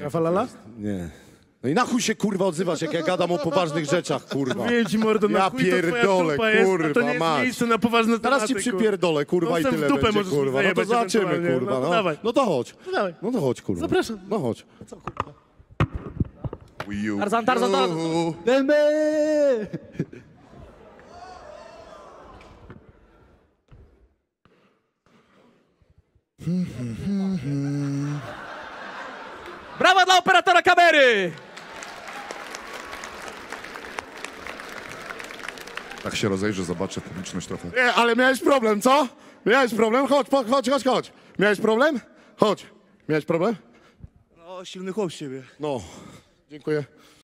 Rafalala? Nie. No i na chuj się, kurwa, odzywasz, jak ja gadam o poważnych rzeczach, kurwa. Mówię ci, mordo, na Ja chuj to twoja pierdolę, dupa jest, a kurwa, to nie jest mać. miejsce na poważne Teraz tematy, ci przypierdolę, kurwa, No, i w tyle dupę będzie, możesz mi kurwa. No to zajebać zobaczymy, ewentualnie. kurwa. No to No, dawaj. no to chodź. No dawaj. No to chodź, kurwa. Zapraszam. No chodź. Tarzan, Tarzan, Tarzan. Demy! Brawa dla operatora kamery! Tak się rozejrzę, zobaczę publiczność trochę. Nie, ale miałeś problem, co? Miałeś problem? Chodź, chodź. Miałeś problem? Chodź. Miałeś problem? No, silny chłop z ciebie. No. Dziękuję.